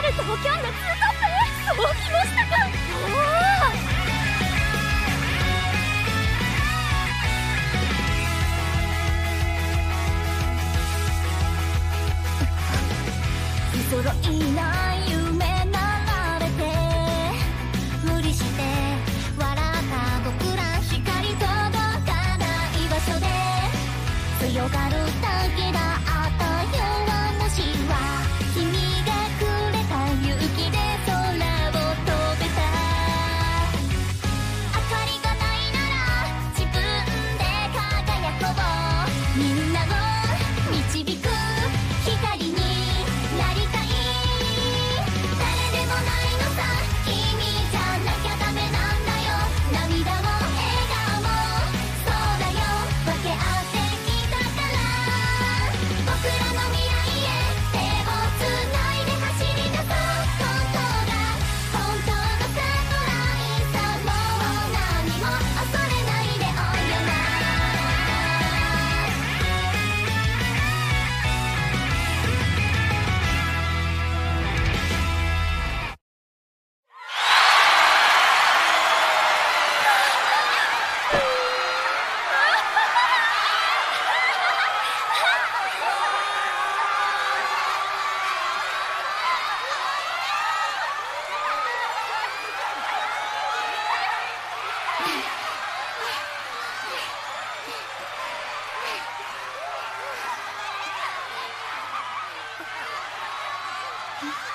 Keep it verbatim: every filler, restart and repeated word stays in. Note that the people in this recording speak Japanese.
る東京のツートップ。そうきましたか。おお、不揃いな夢並べて、無理して笑った僕ら、光届かない場所で強がるだけだった弱虫は、君がくれた勇気で空を飛べた。明かりがないなら自分で輝こう。みんなを導く光になりたい。誰でもないのさ、君じゃなきゃダメなんだよ。涙も笑顔もそうだよ、分け合ってきたから。僕らの未来へ手をつないで走り出そう。本当が本当のサプライズさ、もう何も恐れないでおよな。うん。